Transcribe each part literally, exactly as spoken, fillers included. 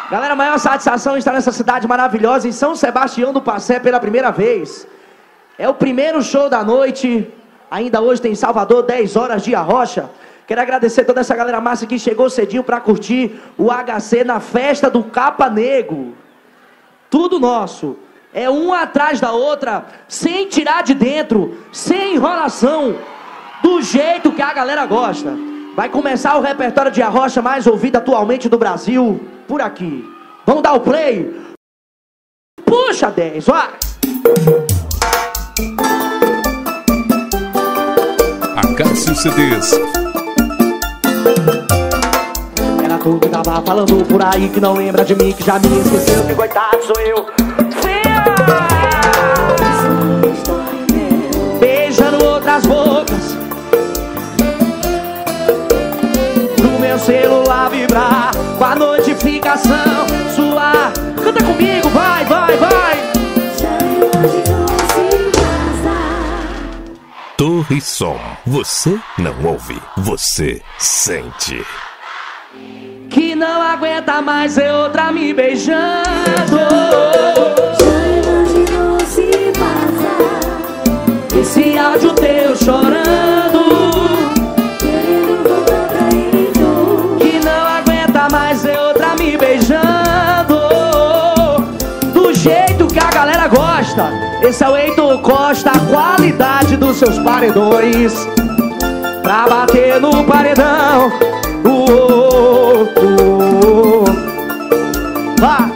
Galera, a maior satisfação estar nessa cidade maravilhosa, em São Sebastião do Passé, pela primeira vez. É o primeiro show da noite. Ainda hoje tem Salvador, dez horas de Arrocha. Quero agradecer toda essa galera massa que chegou cedinho pra curtir o H C na festa do Capa Nego. Tudo nosso. É uma atrás da outra, sem tirar de dentro, sem enrolação, do jeito que a galera gosta. Vai começar o repertório de Arrocha mais ouvido atualmente do Brasil, por aqui. Vamos dar o play? Puxa, dez, vai! Acácio C Ds. Era tu que tava falando por aí, que não lembra de mim, que já me esqueceu, que coitado sou eu. Beijando outras bocas, no meu celular vibrar, com a notificação sua. Canta comigo, vai, vai, vai. Torre Som. Você não ouve, você sente. Que não aguenta mais ver outra me beijando. Já imaginou se passar esse áudio teu chorando, querendo voltar pra ele. que não aguenta mais ver outra me beijando, do jeito que a galera gosta. Esse é o Heitor Costa, a qualidade dos seus paredões, pra bater no paredão. Uh, uh, uh. Vai!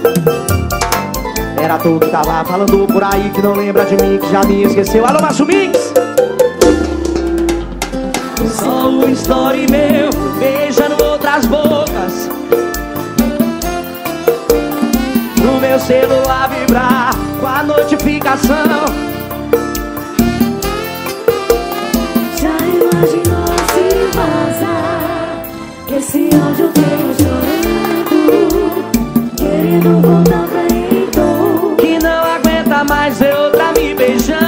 Era tu que tava falando por aí, que não lembra de mim, que já me esqueceu. Alô, Macho Mix! Só o story meu, beijando outras bocas, no meu celular vibrar, com a notificação. Já imaginou se vazar esse áudio teu chorando, querendo voltar pra ele. Que não aguenta mais ver outra me beijando.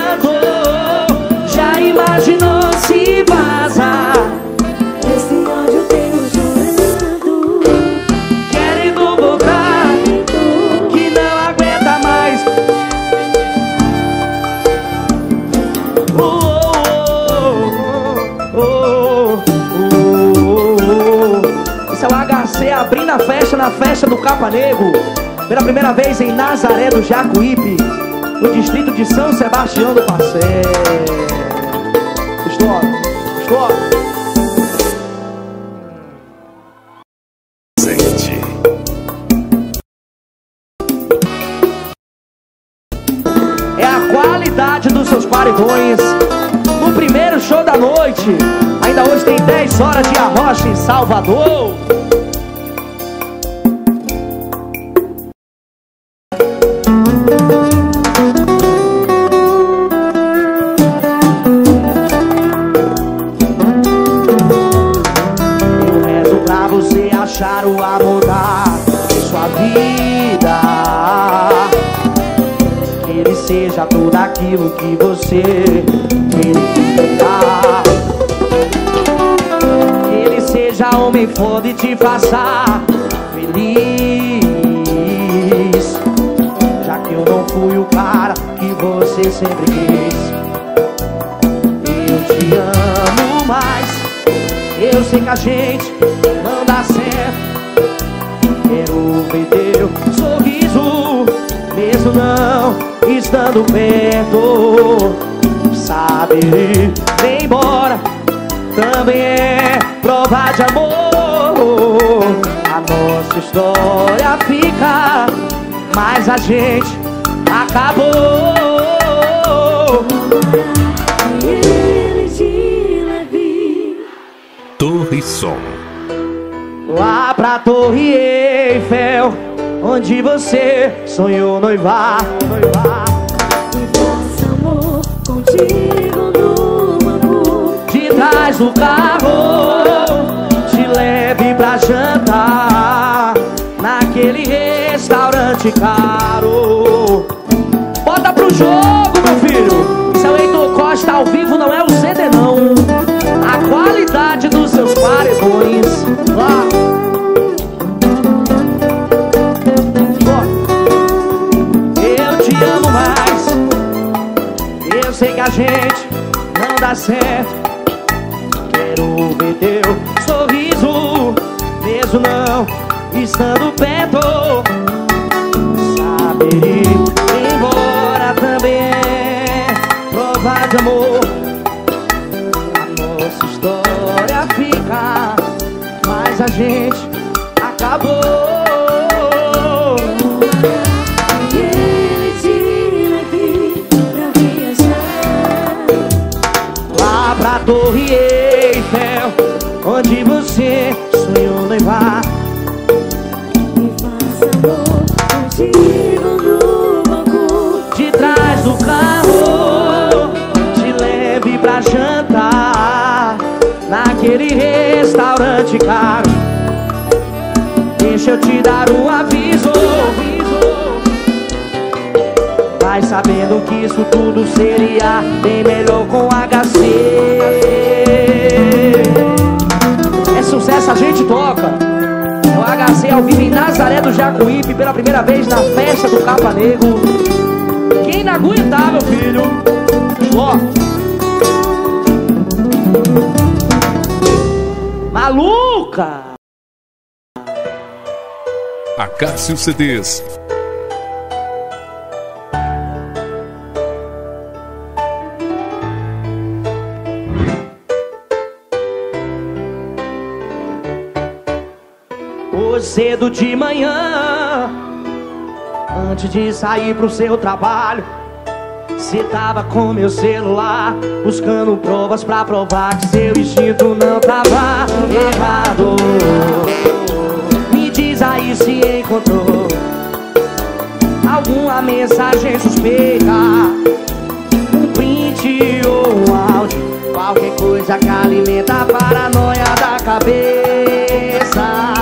Já imaginou se vazar Esse áudio teu chorando, querendo voltar, que não aguenta mais. Oh, oh, oh, oh, oh. Esse é o H C abrindo a festa na festa do Capa Nego, pela primeira vez em Nazaré do Jacuípe, no distrito de São Sebastião do Passé. Estoura, estoura. Sente. É a qualidade dos seus paredões no primeiro show da noite. Ainda hoje tem dez horas de Arrocha em Salvador. Eu rezo pra você achar o amor da sua vida, que ele seja tudo aquilo que você queria, que ele seja homem foda e te faça feliz, já que eu não fui o cara que você sempre quis. Eu te amo, mas eu sei que a gente não dá certo. Quero ver teu sorriso, mesmo não estando perto. Sabe, vem embora, também é prova de amor. A nossa história fica, mas a gente acabou. ele te leve Torre Som. Lá pra Torre Eiffel, onde você sonhou noivar, noivar. e faça amor contigo no banco. De trás do carro, te leve pra jantar naquele restaurante caro. Bota pro jogo, meu filho. Seu Heitor Costa ao vivo não é o C D não. A qualidade dos seus paredões. Lá. a gente não dá certo. Quero ver teu sorriso, mesmo não estando perto. Saber ir embora também é prova de amor. A nossa história fica, mas a gente acabou. E ele te leve pra viajar Lá pra Torre Eiffel, onde você sonhou noivar. e faça amor contigo no banco. De trás do carro, te leve pra jantar naquele restaurante caro. Deixa eu te dar um aviso. Vai sabendo que isso tudo seria bem melhor com H C. É sucesso, a gente toca. É o H C ao vivo em Nazaré do Jacuípe, pela primeira vez na festa do Capa Negro. Quem não aguentar, meu filho? Ó, maluca! Acácio C Ds. Hoje cedo de manhã, antes de sair pro seu trabalho, cê tava com meu celular, buscando provas pra provar que seu instinto não tava errado. Me diz aí se encontrou alguma mensagem suspeita, um print ou um áudio, qualquer coisa que alimenta a paranoia da cabeça.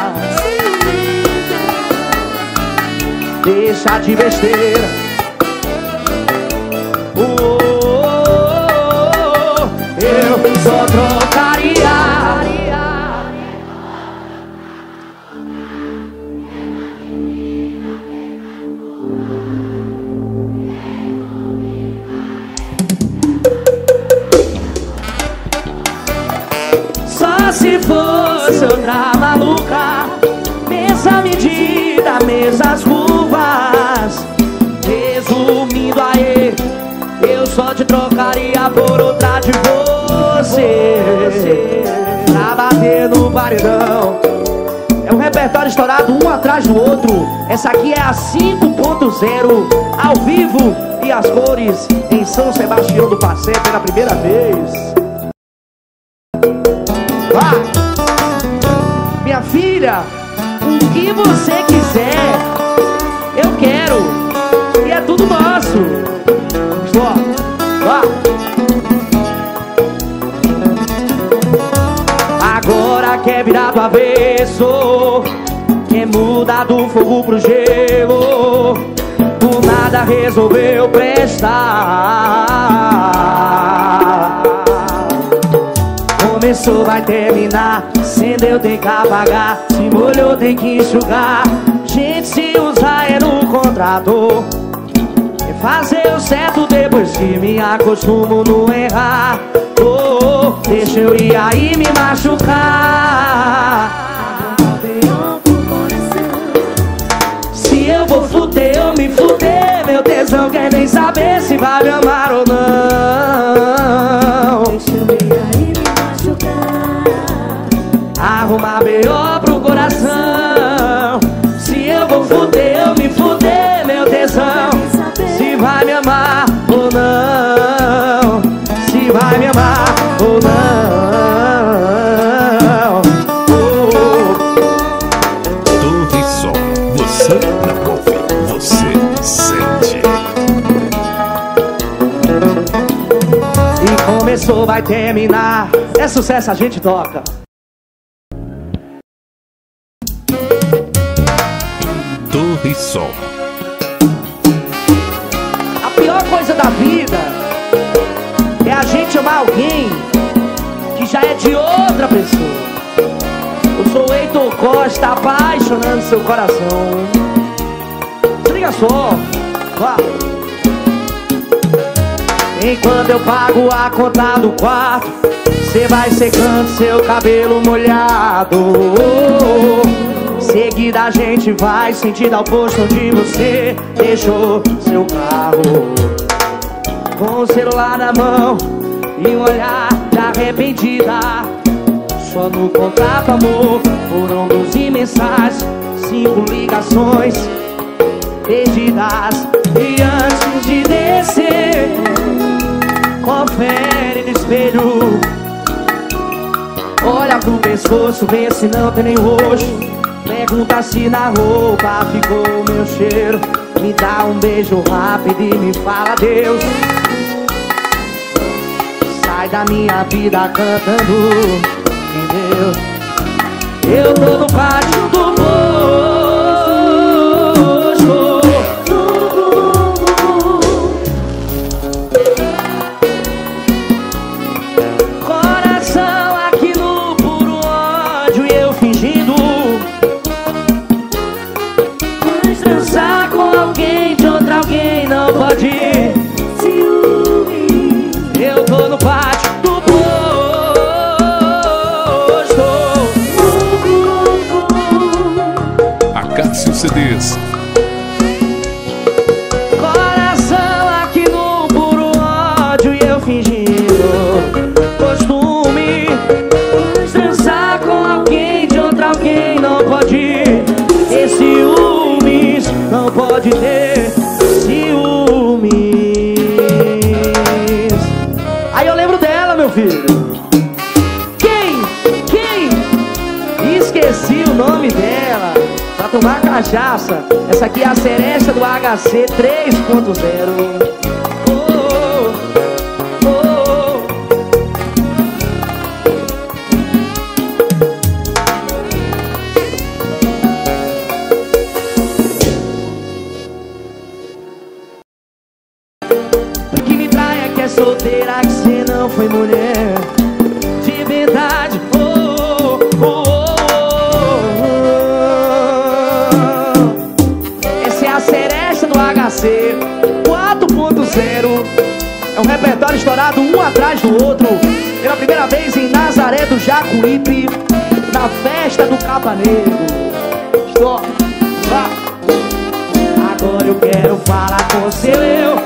Deixa de besteira. Oh, oh, oh, oh, eu só trocaria. Só se fosse outra maluca, mesma medida, mesmas curvas. Resumindo aí, eu só te trocaria por outra de você, pra bater no paredão. É um repertório estourado um atrás do outro. Essa aqui é a cinco ponto zero, ao vivo e as cores em São Sebastião do Passé pela primeira vez. Vai! Minha filha, o que você quiser, eu quero, e é tudo nosso. Estou, vá. Agora quer virar do avesso, quer mudar do fogo pro gelo, do nada resolveu prestar. Começou, vai terminar, acendeu, tem que apagar, se molhou, tem que enxugar. Gente, se usar é no contrato, é fazer o certo depois que me acostumo não errar. Oh, deixa eu ir aí me machucar. Se eu vou fuder, eu me fuder. Meu tesão quer nem saber se vai me amar ou não. Deixa eu ir aí me machucar. Arrumar B O pro coração. Se eu vou fuder, eu me fuder. Meu tesão, se vai me amar ou não. Se vai me amar ou não. Oh, Torre Sol. Você não ouve, você sente. e começou, vai terminar. É sucesso, a gente toca. Torre Sol. A pior coisa da vida é a gente amar alguém que já é de outra pessoa. Eu sou o Heitor Costa, apaixonando seu coração. Se liga só, vá. Enquanto eu pago a conta do quarto, cê vai secando seu cabelo molhado. Seguida a gente vai sentido ao posto onde você deixou seu carro. Com o celular na mão e um olhar de arrependida. Só no contato, amor, foram doze mensagens, cinco ligações perdidas. E antes de descer, confere no espelho. Olha pro pescoço, vê se não tem nem roxo. Pergunta se na roupa ficou o meu cheiro. Me dá um beijo rápido e me fala adeus. Sai da minha vida cantando, entendeu? Eu tô no pátio do posto. Coração aqui no puro ódio e eu fingindo. Mas transar com alguém de outra alguém não pode. Ciúme. Eu tô no pátio do posto. Acácio C Ds. Coração aqui no puro ódio e eu fingindo. Costume. Mas transar com alguém de outra alguém não pode. Ter ciúmes, não pode ter ciúmes. Aí eu lembro dela, meu filho. Quem? Quem? Esqueci o nome dela. Pra tomar cachaça. Essa aqui é a Seresta do H C três ponto zero. Oh, oh, oh. O que me trai é que é solteira, que cê não foi mulher de verdade. Oh, oh, oh, oh. Essa é a Seresta do H C quatro ponto zero. É um repertório estourado um atrás do outro. Pela primeira vez em Nazaré do Jacuípe, na festa do Capaneiro. Stop. Vá. Agora eu quero falar com seu eu,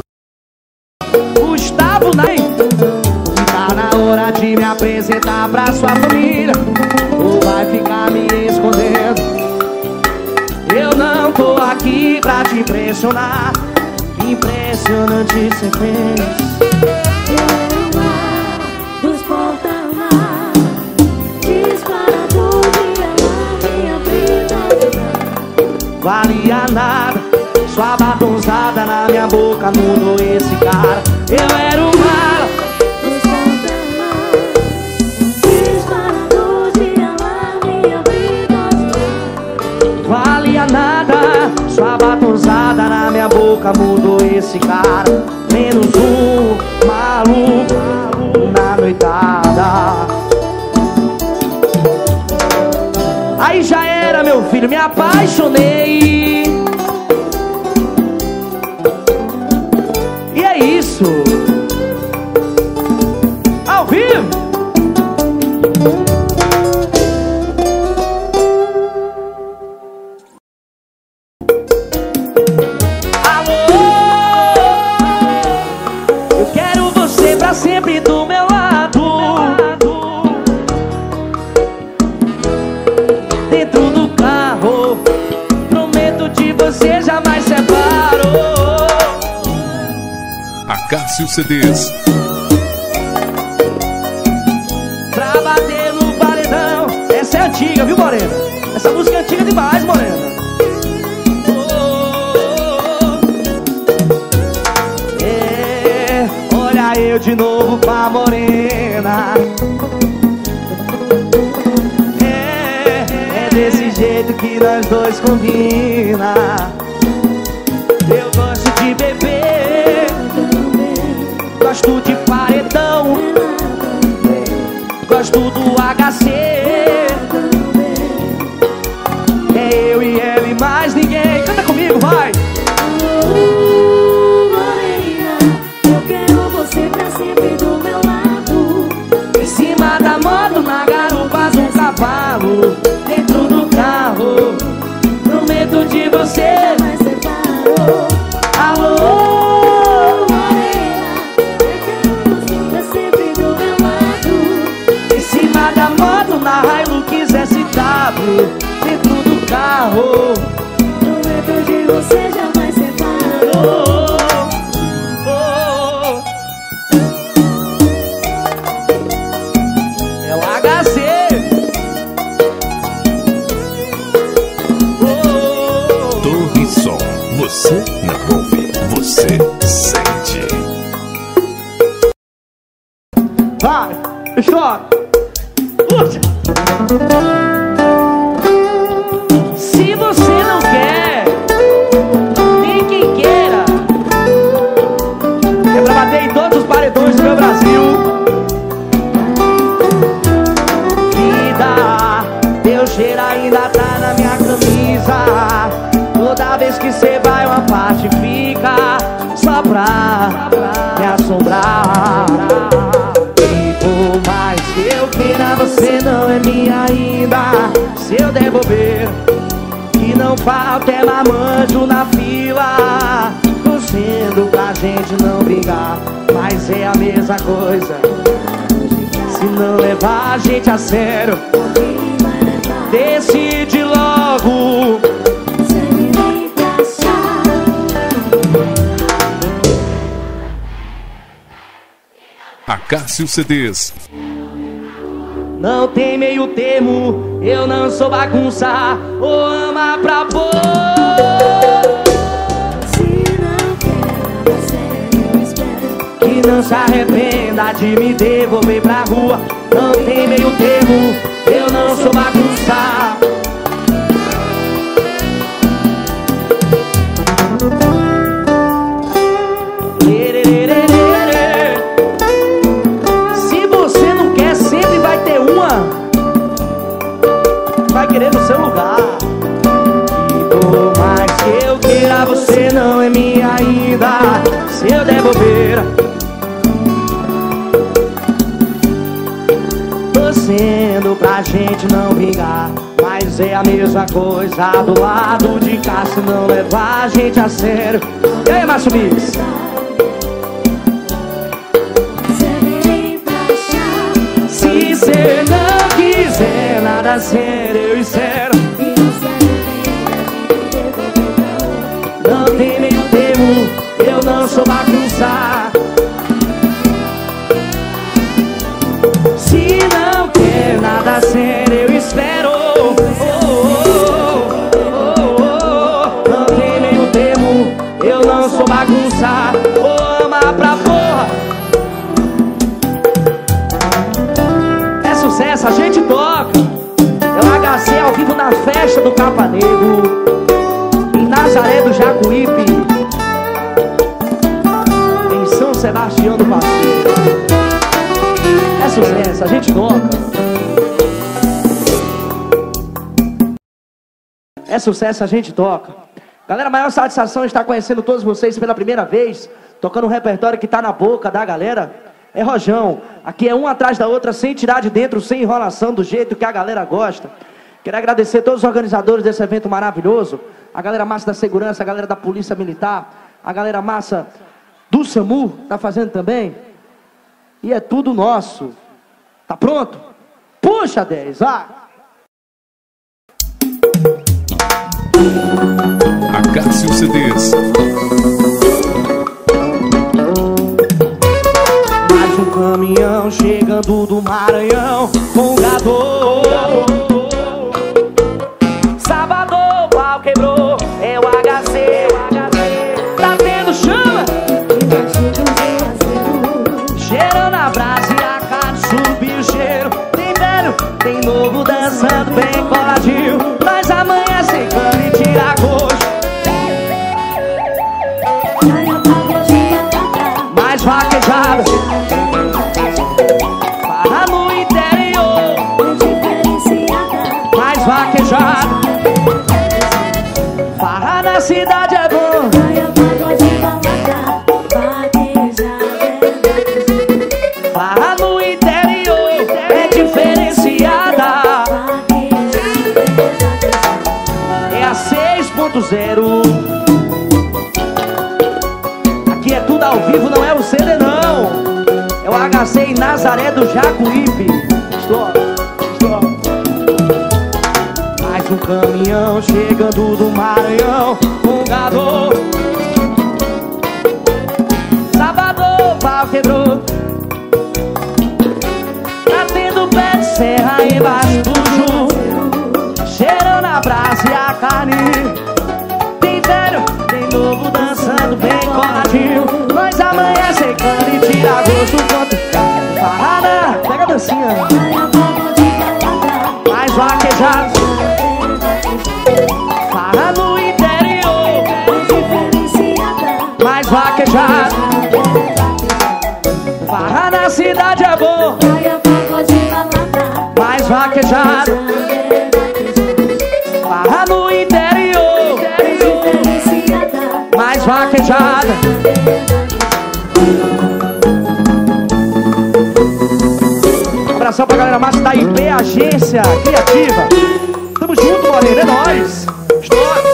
Gustavo Ney. Tá na hora de me apresentar pra sua família, ou vai ficar me escondendo? Eu não tô aqui pra te impressionar. Impressionante cê fez. Eu era o mar dos porta-mar, disparador de amar minha vida. Valia nada, sua bagunçada na minha boca mudou esse cara. Eu era o mal Dos porta-mar, disparador de amar minha vida. valia nada, sua bagunçada na minha boca mudou esse cara. Menos um maluco na noitada. Aí já era, meu filho, me apaixonei. E é isso. Ao vivo. Alô, eu quero você pra sempre do meu lado. Dentro do carro, prometo de você jamais separou. Acácio C Ds. Pra bater no paredão. Essa é antiga, viu, Morena? Essa música é antiga demais, Morena. Oh, é, olha eu de novo pra Morena. É, é desse jeito que nós dois combina. Eu gosto de beber, gosto de paredão, gosto do H C. É eu e ela e mais ninguém. Canta comigo, vai! Morena, eu quero você jamais separou. Alô, Morena, eu quero você pra sempre do meu lado. em cima da moto, na Hilux S W, dentro do carro. Prometo de você jamais separou. Oh, oh, oh. É o H C. Oh, Torre Som. Você não ouve, você sente. vai, chora. Puxa. Se você não quer, nem quem queira. É pra bater em todos os paredões do meu Brasil. Vida, teu cheiro ainda tá na minha camisa. Toda vez que cê vai, uma parte fica só pra me assombrar. E por mais que eu queira, você não é minha ainda. Se eu devolver, que não falta é marmanjo na fila, torcendo pra gente não brigar. Mas é a mesma coisa se não levar a gente a sério. Quem vai levar? Decide logo. Você me vem pra achar. Acácio C Ds. Não tem meio termo, eu não sou bagunça ou ama pra pôr. Se não quer você, eu espero. Que não se arrependa de me devolver pra rua. Não tem meio termo, eu não sou bagunça. Se você não quer, sempre vai ter uma. Vai querer no seu lugar. E por mais que eu queira, você não é minha ainda. Se eu devolver, torcendo pra gente não brigar. Mas é a mesma coisa do lado de cá, se não levar a gente a sério. E aí, Márcio Mix? Você me vem pra achar. Se cê não quiser nada sério, eu espero. E não se arrependa de me devolver pra rua. Não tem meio termo, eu não sou bagunça. Se não quer nada sério, eu espero. Oh, oh, oh, oh, oh. Não tem meio termo, eu não sou bagunça. Ou ama pra porra. É sucesso, a gente toca. É o H C ao vivo na festa do Capa Negro, em Nazaré do Jacuípe, em São Sebastião do Passeio. É sucesso, a gente toca. É sucesso, a gente toca. Galera, a maior satisfação é estar conhecendo todos vocês pela primeira vez, tocando um repertório que tá na boca da galera. É rojão, aqui é um atrás da outra, sem tirar de dentro, sem enrolação, do jeito que a galera gosta. Quero agradecer a todos os organizadores desse evento maravilhoso, a galera massa da segurança, a galera da polícia militar, a galera massa do SAMU, tá fazendo também. E é tudo nosso. Tá pronto? Puxa, dez, vai! Acácio C Ds. Mais um caminhão chegando do Maranhão com gado. Salvador, pau quebrou, é o H C. Tá tendo chama? Cheirando a brasa e a carne subiu o cheiro. Tem velho, tem novo dançando bem coladinho. Nós amanhã sem cano e tira gosto. Mais vaquejada, para no interior. Mais vaquejada, para na cidade é bom. Para no interior é diferenciada. É a seis ponto ponto zero. Aqui é tudo ao vivo, não é o C D não. É o H C em Nazaré do Jacuípe. Estou, estou. Mais um caminhão chegando do Maranhão, um gado. Salvador, pau quebrou. Tá tendo pé de serra embaixo do Ju, cheirando a brasa e a carne. Tem velho, tem novo dançando bem coladinho. Nós amanhã secando e tira gosto do canto. Parada, pega a dancinha. Mais vaquejado. Farra no interior. Mais vaquejado. Farra na cidade é bom. Mais vaquejado. Farra no interior. Mais vaquejada. Um abração pra galera massa da I P Agência Criativa. Tamo junto, Moreira, é nóis. Estoura.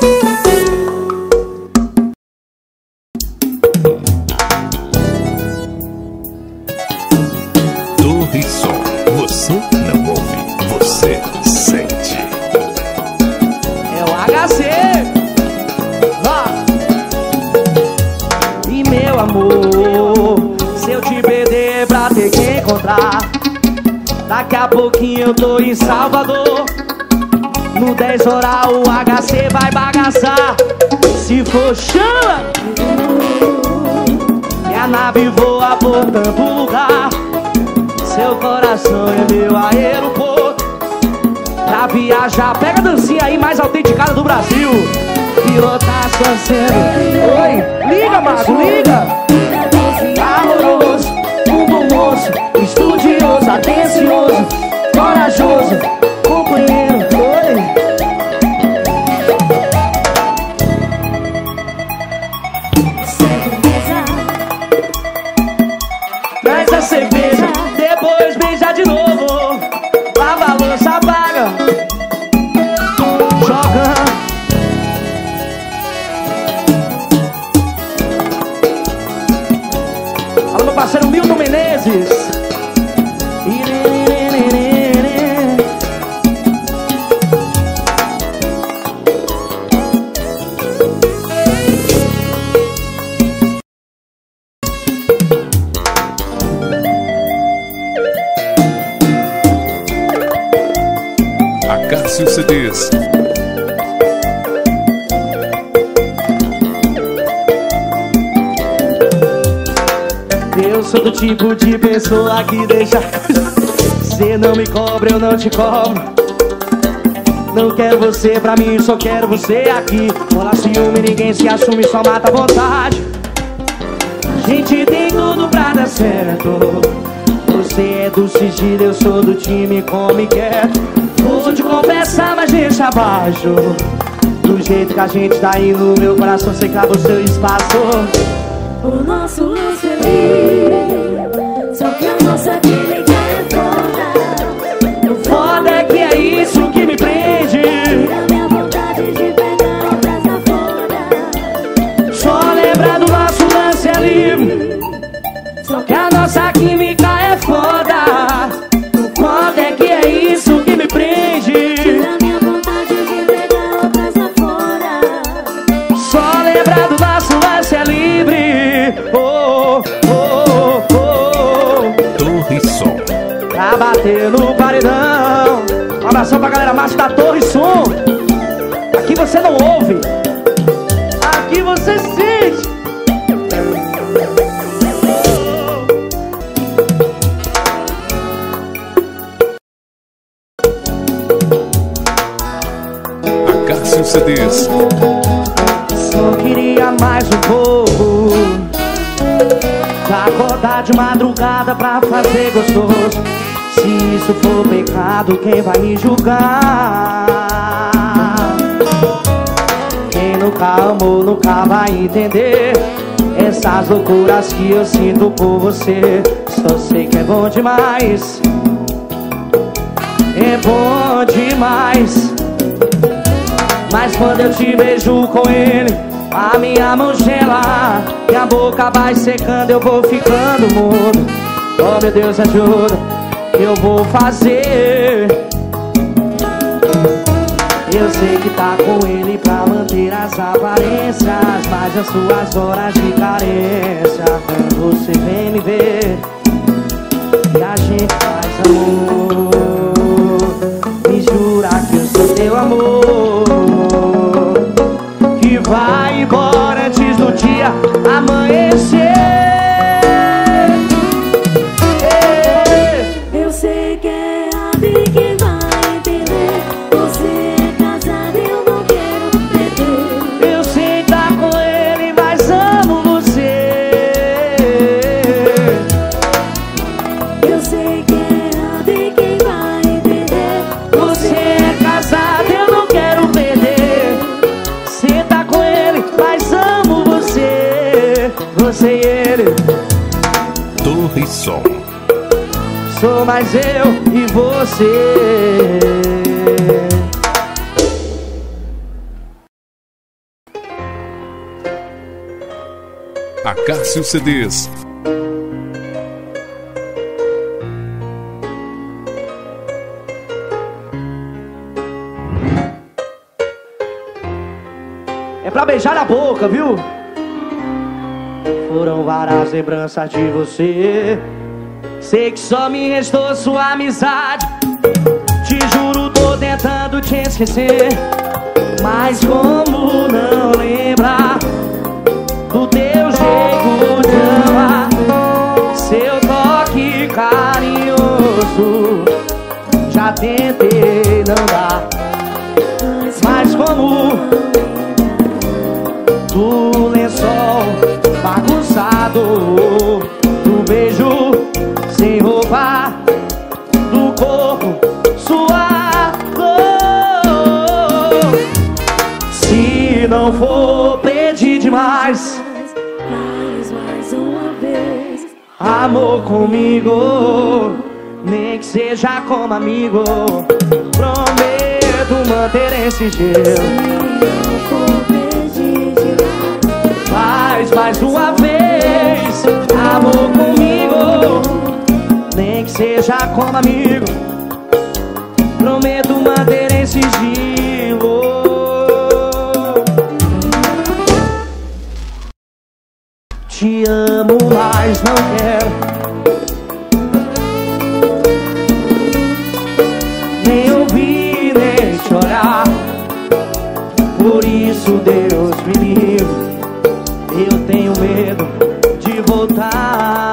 Torre Som. Você não ouve, você sente. É o H C. Ó. E meu amor, se eu te perder pra ter que encontrar, daqui a pouquinho eu tô em Salvador. No dez horas o H C vai bagaçar. Se for chama, e a nave voa por tanto lugar. Seu coração é meu aeroporto. Pra viajar, pega a dancinha aí mais autenticada do Brasil. Pilotar sua cena. Oi, liga, mago, liga. Amoroso, um bom moço, estudioso, atencioso, corajoso, companheiro. Oi. Traz a cerveja, depois beija de novo. Lava a louça, apaga. Joga. Alô, meu parceiro Milton Menezes. Acácio C Ds. Eu sou do tipo de pessoa que deixa coisa. Cê não me cobra, eu não te cobro. Não quero você pra mim, só quero você aqui. Rola ciúme, ninguém se assume, só mata a vontade. A gente tem tudo pra dar certo. Você é do sigilo, eu sou do time come quieto. Vou te confessar, mas deixa abaixo. Do jeito que a gente tá indo, meu coração secava o seu espaço. O nosso lance é livre, só que a nossa química é foda. Foda é que é isso que me prende. A minha vontade de pegar outras afora. Só lembrar do nosso lance é livre, só que a nossa química é foda. Foda é que é isso que me prende. A minha vontade de pegar outras afora. Só lembrar do nosso lance é livre. Oh, oh, oh, oh. Torre Som. Pra bater no paredão. Um abração pra galera massa da Torre Som. Aqui você não ouve, aqui você sente. Acácio C Ds. Só queria mais um pouco, pra acordar de madrugada pra fazer gostoso. Se isso for pecado, quem vai me julgar? Quem nunca amou, nunca vai entender essas loucuras que eu sinto por você. Só sei que é bom demais, é bom demais. Mas quando eu te beijo com ele, a minha mão gela, minha boca vai secando, eu vou ficando mudo. Oh meu Deus, ajuda, eu vou fazer. Eu sei que tá com ele pra manter as aparências, mas as suas horas de carência, quando você vem me ver e a gente faz amor, me jura que eu sou teu amor, que vai embora antes do dia amanhecer. Eu sei que é a vida que vai entender. Você é casado e eu não quero perder. Eu sei que tá com ele, mas amo você. Eu sei que é a vida que vai entender. Você é casado, eu não quero perder. Você tá com ele, mas amo você. Você e ele. Torre Som. Sou mais eu e você. Acácio C Ds. É pra beijar na boca, viu? Foram várias lembranças de você. Sei que só me restou sua amizade. Te juro, tô tentando te esquecer, mas como não lembrar do teu jeito de amar, seu toque carinhoso. Já tentei, não dá. Mas como do lençol bagunçado, do beijo sem roupa, do corpo sua cor. Se não for pedir demais, Faz mais uma vez. amor comigo, nem que seja como amigo. Prometo manter esse gelo. Não vou pedir demais. Faz mais uma vez, amor comigo, nem que seja como amigo. Prometo manter esse gelo. Te amo, mas não quero nem ouvir, nem chorar. Por isso, Deus me livre, eu tenho medo de voltar.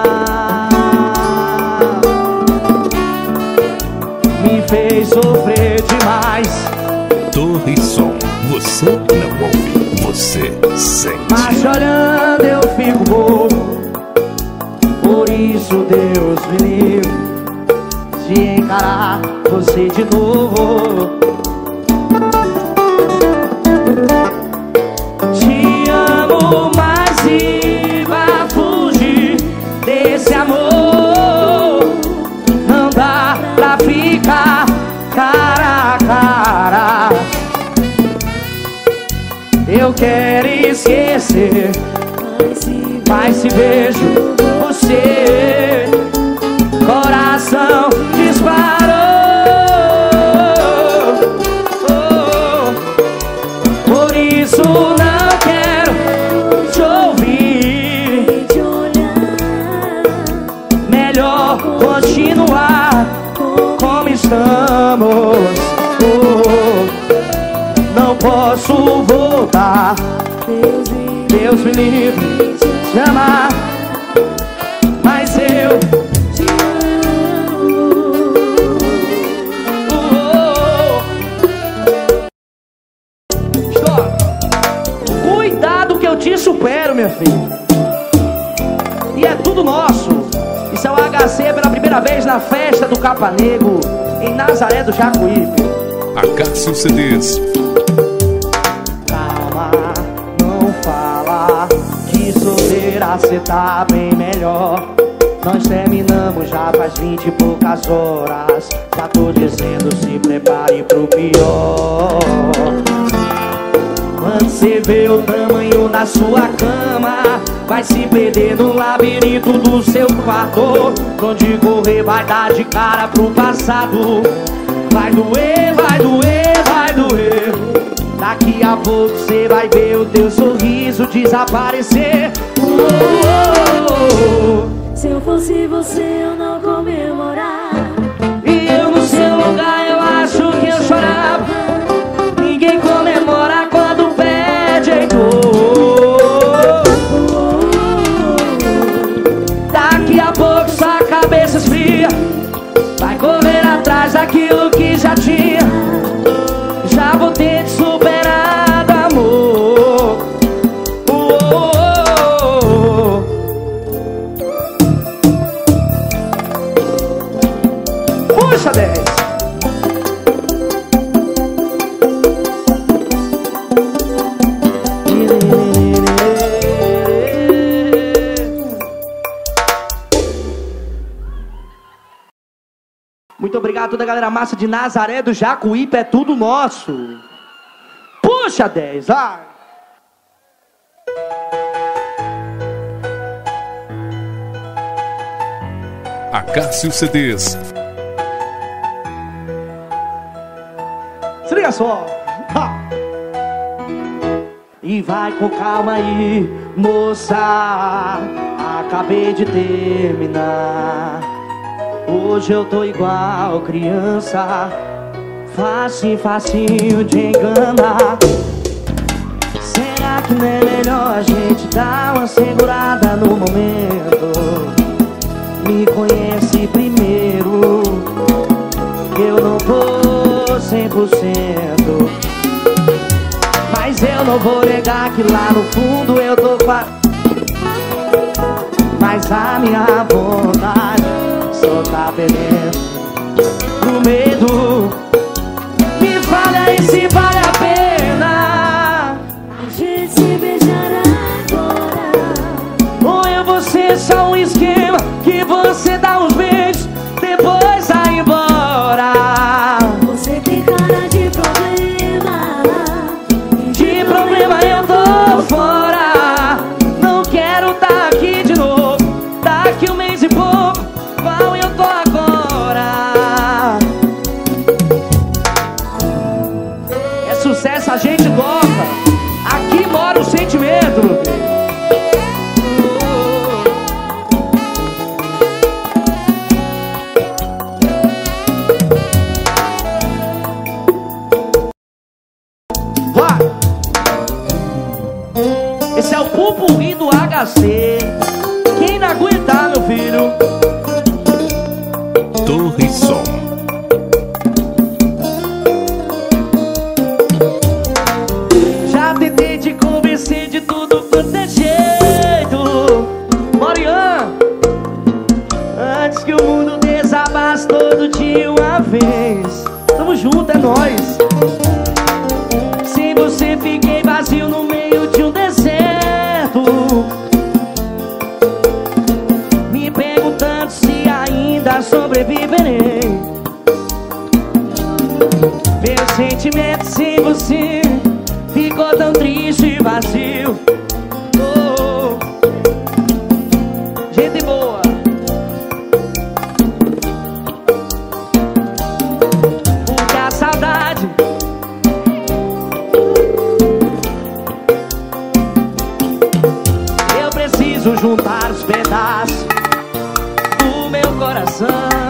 Me fez sofrer demais. Torre Som. Você não ouve, você sente. Mas te olhando eu fico bobo. Por isso, Deus me livre de encarar você de novo. Te amo, mas e vai fugir desse amor. Não dá pra ficar cara a cara. Eu quero esquecer, mas se vejo você, coração disparou. Oh, por isso não quero te ouvir. Melhor continuar como estamos. Oh, não posso voltar. Deus me livre de amar, mas eu Te amo. oh, oh. Stop. Cuidado que eu te supero, minha filha. E é tudo nosso. Isso é o H C pela primeira vez na festa do Capa Negro, em Nazaré do Jacuípe. Acácio C Ds. Calma, não fala que solteira cê tá bem melhor. Nós terminamos já faz vinte e poucas horas. Já tô dizendo, se prepare pro pior. você vê o tamanho da sua cama, vai se perder no labirinto do seu quarto. Onde correr vai dar de cara pro passado. Vai doer, vai doer, vai doer. Daqui a pouco você vai ver o teu sorriso desaparecer. Oh, oh, oh. Se eu fosse você eu não comemorar, e eu no seu lugar eu acho que eu chorava. Ninguém comemora quando perde Heitor. Daqui a pouco sua cabeça esfria, vai correr atrás daquilo que já tinha. Já vou ter te superado, amor. Oh, oh, oh, oh. Puxa, dez. Muito obrigado a toda a galera massa de Nazaré do Jacuípe, é tudo nosso. Puxa, dez, vai. Acácio C Ds. Se liga só. Ha. E vai com calma aí, moça, acabei de terminar. Hoje eu tô igual criança, facinho, facinho de enganar. Será que não é melhor a gente dar uma segurada no momento? Me conhece primeiro, que eu não tô cem por cento. Mas eu não vou negar que lá no fundo eu tô fa... Mas a minha vontade só tá perdendo no medo. Me fala aí se vale a pena a gente se beijar agora, ou eu vou ser só um esquema que você dá uns beijos, depois vai embora. você tem cara de problema, De problema eu tô fora, não quero tá aqui de novo. Daqui um mês e pouco, qual eu tô agora? É sucesso, a gente toca. Aqui mora o sentimento, meu filho. Vai! Esse é o pupurri do H C. Quem não aguentar, meu filho? Torre Som. Já tentei te convencer de tudo quanto é jeito, Morian. Antes que o mundo desabasse todo de uma vez. Tamo junto, é nóis. Sem você fiquei vazio no meio de um deserto, me perguntando se ainda sobreviverei. Meu sentimento sem você ficou tão triste e vazio. Oh, gente boa. Porque a saudade eu preciso juntar os pedaços do meu coração.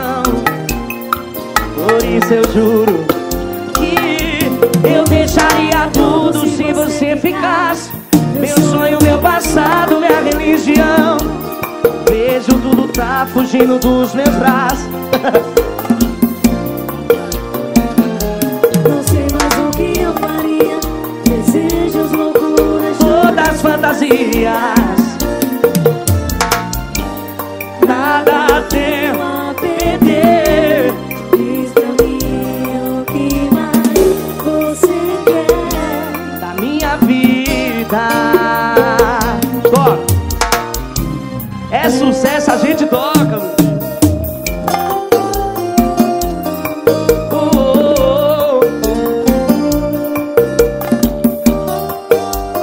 Por isso eu juro que eu deixaria tudo se você ficasse. Meu sonho, meu passado, minha religião. Vejo tudo tá fugindo dos meus braços. não sei mais o que eu faria. Desejos, loucuras, Todas fantasias, nada tenho a perder. diz pra mim o que mais você quer. Da minha vida. Ó, é sucesso, a gente toca, meu. Oh, oh, oh.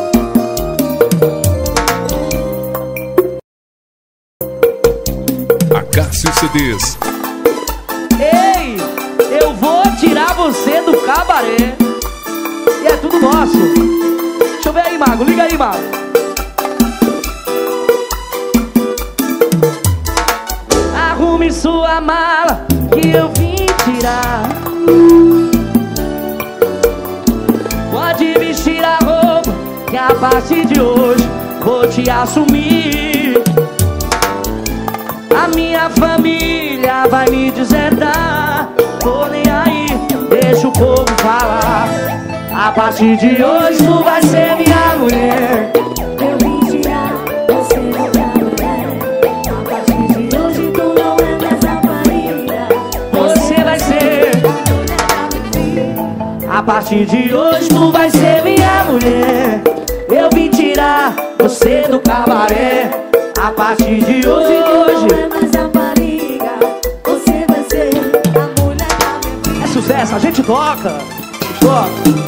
Ds. Ei, eu vou tirar você do cabaré. E é tudo nosso. Deixa eu ver aí, Mago, liga aí, Mago. Arrume sua mala que eu vim tirar. Pode vestir a roupa que a partir de hoje vou te assumir. A minha família vai me deserdar. Tô nem aí, deixa o povo falar. A partir de hoje tu vai ser minha mulher. Eu vim tirar você do cabaré. A partir de hoje tu não é mais rapariga. Você vai ser. A partir de hoje tu vai ser minha mulher. Eu vim tirar você do cabaré. A partir de hoje, hoje não é mais rapariga. Você vai ser a mulher da minha vida. é sucesso, a gente toca. Toca.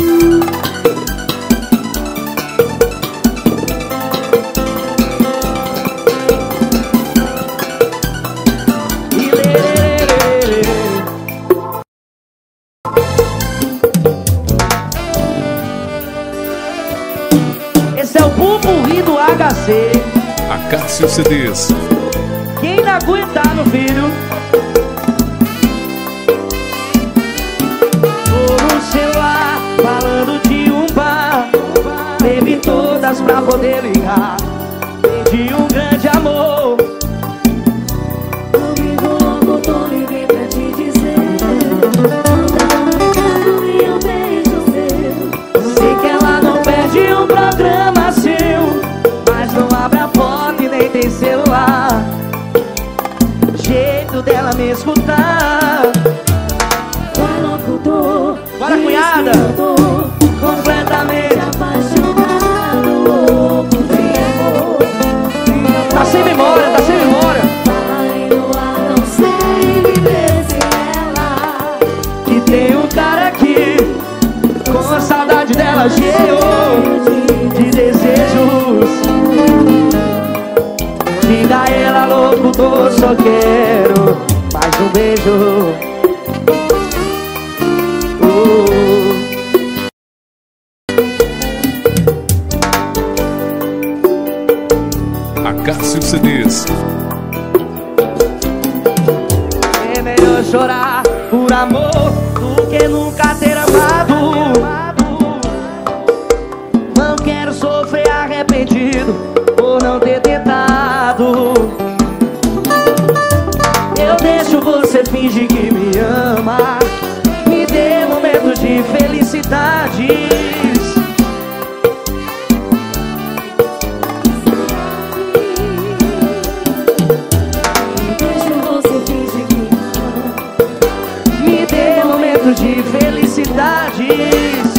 Esse é o pupurri do H C. Acácio C Ds. Quem não aguentar no filho, tô no celular falando de um bar. Teve todas pra poder ligar. Perdi um grande amor. Comigo logo tô liguei pra te dizer. Não brincando e um beijo seu. Sei que ela não perde um programa seu, mas não abre a porta e nem tem celular. Jeito dela me escutar. Vai locutor. Bora, cunhada. Completamente Apaixonado, louco de amor. tá sem memória, tá sem memória. Vai no ar, não sei viver sem ela. E tem um cara aqui com a saudade dela cheio de desejos. Diga a ela, locutor, só quero mais um beijo. Oh. Acácio C Ds. É melhor chorar por amor do que nunca ter amado. Não quero sofrer arrependido por não ter tentado. Eu deixo você fingir que me ama. Me dê momentos de felicidades. Deixa você fingir que Me dê momentos de felicidades.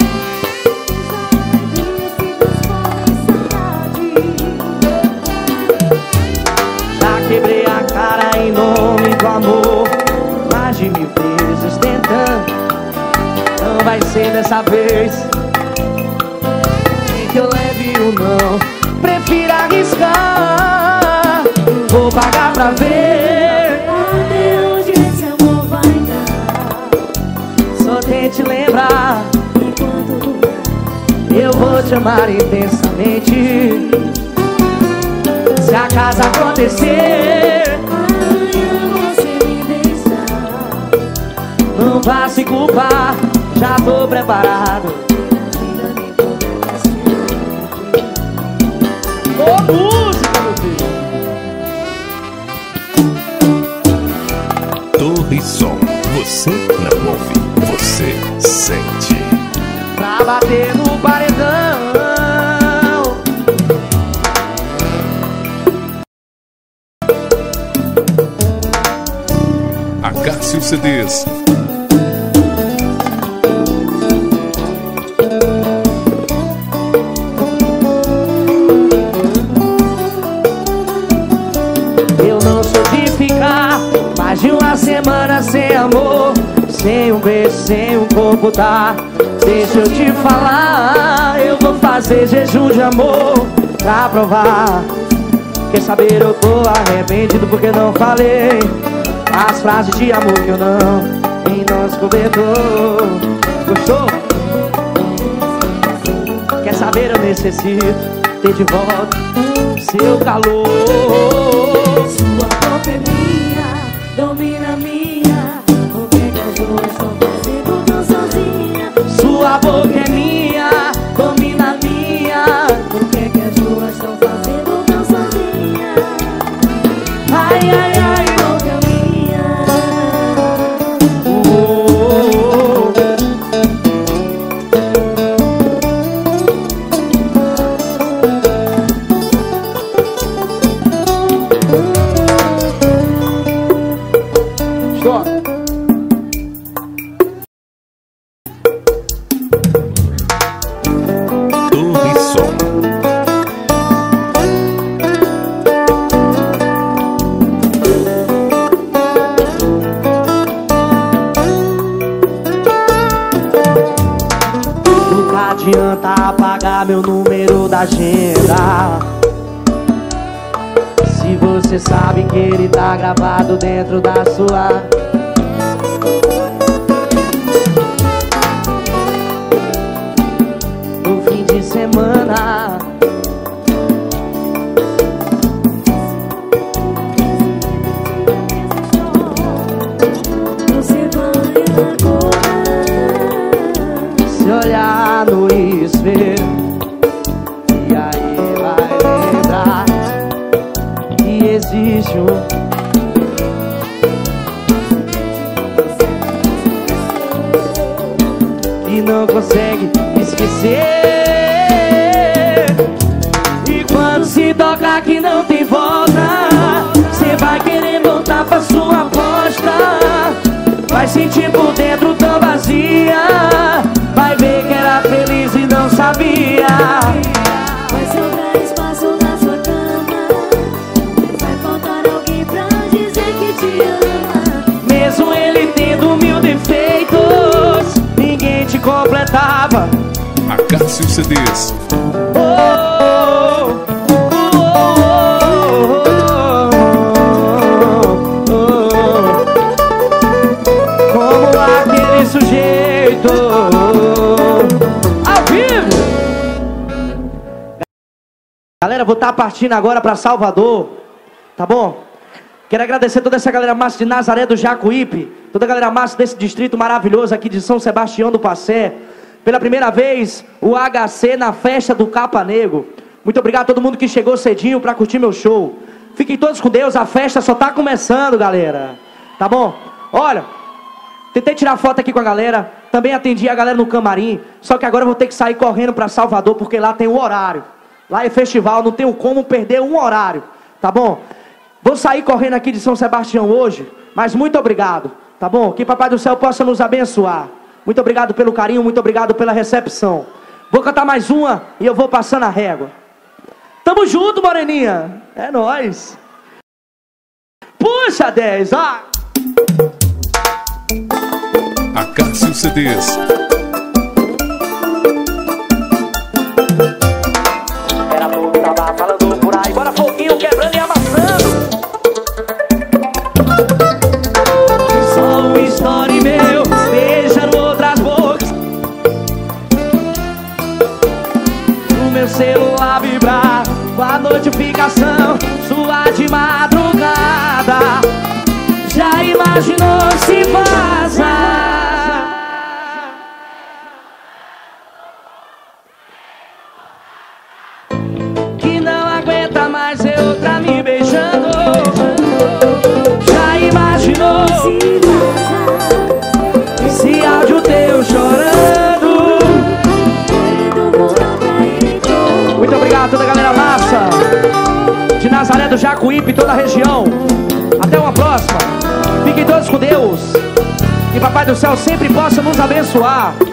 Já quebrei a cara em nome do amor, mais de mil vezes tentando. Não vai ser dessa vez. Nem que eu leve o não, prefiro arriscar. Vou pagar pra ver. até onde esse amor vai dar. Só tente lembrar, Enquanto durar, eu vou te amar intensamente. Se acaso acontecer, amanhã você me deixar. não vá se culpar, já tô preparado. Ô música, meu filho! Torre Som. Você não ouve, você sente. Pra bater no paredão. Acácio C Ds. Eu não sou de ficar mais de uma semana sem amor, sem um beijo, sem um corpo, tá? Deixa eu te falar, eu vou fazer jejum de amor pra provar Quer saber, eu tô arrependido porque não falei as frases de amor que eu não em nosso cobertor. Gostou? Quer saber, eu necessito ter de volta seu calor. Sua boca é minha, domina a minha. O que que as duas estão fazendo tão sozinha? Sua boca é minha, domina a minha. O que que as duas estão fazendo tão sozinha? Ai, ai, ai, boca minha. Oh, oh, oh. Stop. Torre Som. Nunca adianta apagar meu número da agenda, se você sabe que ele tá gravado dentro da sua. No fim de semana, Você vai agora. se olhar no espelho, e aí vai lembrar que existe um. E não consegue esquecer. E quando se toca que não tem volta, cê vai querer voltar pra sua aposta. Vai sentir por dentro tão vazia, vai ver que era feliz e não sabia. Vai sobrar espaço na sua cama. Vai faltar alguém pra dizer que te ama. Mesmo ele tendo mil defeitos, ninguém te completava. Acácio C Ds. Oh, oh, oh, oh, oh, oh. Como aquele sujeito ao vivo. Galera, vou estar partindo agora para Salvador, tá bom? Quero agradecer toda essa galera massa de Nazaré do Jacuípe, toda a galera massa desse distrito maravilhoso aqui de São Sebastião do Passé. Pela primeira vez, o H C na festa do Capa Negro. Muito obrigado a todo mundo que chegou cedinho para curtir meu show. Fiquem todos com Deus, a festa só tá começando, galera. Tá bom? Olha, tentei tirar foto aqui com a galera, também atendi a galera no camarim, só que agora eu vou ter que sair correndo para Salvador, porque lá tem um horário. Lá é festival, não tenho como perder um horário, tá bom? Vou sair correndo aqui de São Sebastião hoje, mas muito obrigado, tá bom? Que Papai do Céu possa nos abençoar. Muito obrigado pelo carinho, muito obrigado pela recepção. Vou cantar mais uma e eu vou passando a régua. Tamo junto, moreninha. É nóis. Puxa, dez, ó. Acácio C Ds. Era pouco, tava falando por aí. Bora, foguinho, quebrando e amassando. Só um story meu, beijando outras bocas. No meu celular vibrar, com a notificação sua de madrugada. Já imaginou se vaza? Que não aguenta mais ver outra me beijando. Já imaginou esse áudio teu chorando? Muito obrigado a toda a galera massa de Nazaré do Jacuípe e toda a região. Até uma próxima. Fiquem todos com Deus. Que Papai do Céu sempre possa nos abençoar.